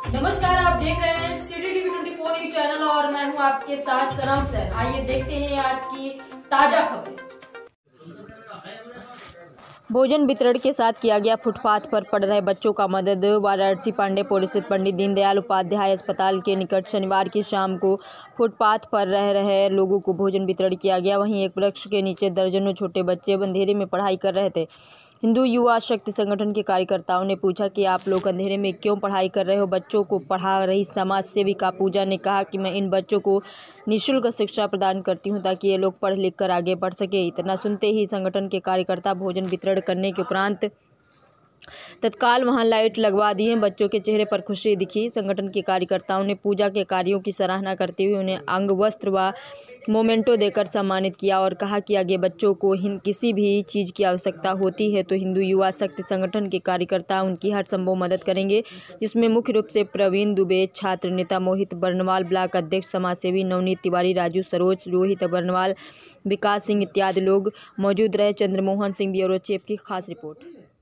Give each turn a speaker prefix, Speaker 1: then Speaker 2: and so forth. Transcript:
Speaker 1: नमस्कार, आप देख रहे हैं सिटी टीवी 24 न्यूज चैनल और मैं हूं आपके साथ सनम सर। आइए देखते हैं आज की ताजा खबरें। भोजन वितरण के साथ किया गया फुटपाथ पर पढ़ रहे बच्चों का मदद। वाराणसी पांडेपुर स्थित पंडित दीनदयाल उपाध्याय अस्पताल के निकट शनिवार की शाम को फुटपाथ पर रह रहे लोगों को भोजन वितरण किया गया। वहीं एक वृक्ष के नीचे दर्जनों छोटे बच्चे अंधेरे में पढ़ाई कर रहे थे। हिंदू युवा शक्ति संगठन के कार्यकर्ताओं ने पूछा कि आप लोग अंधेरे में क्यों पढ़ाई कर रहे हो। बच्चों को पढ़ा रही समाज सेविका पूजा ने कहा कि मैं इन बच्चों को निःशुल्क शिक्षा प्रदान करती हूं ताकि ये लोग पढ़ लिख कर आगे बढ़ सके। इतना सुनते ही संगठन के कार्यकर्ता भोजन वितरण करने के उपरांत तत्काल वहां लाइट लगवा दिए। बच्चों के चेहरे पर खुशी दिखी। संगठन के कार्यकर्ताओं ने पूजा के कार्यों की सराहना करते हुए उन्हें अंग वस्त्र व मोमेंटो देकर सम्मानित किया और कहा कि आगे बच्चों को किसी भी चीज़ की आवश्यकता होती है तो हिंदू युवा शक्ति संगठन के कार्यकर्ता उनकी हर संभव मदद करेंगे, जिसमें मुख्य रूप से प्रवीण दुबे, छात्र नेता मोहित बर्नवाल, ब्लॉक अध्यक्ष समाजसेवी नवनीत तिवारी, राजू सरोज, रोहित बर्नवाल, विकास सिंह इत्यादि लोग मौजूद रहे। चंद्रमोहन सिंह, ब्यूरो चीफ की खास रिपोर्ट।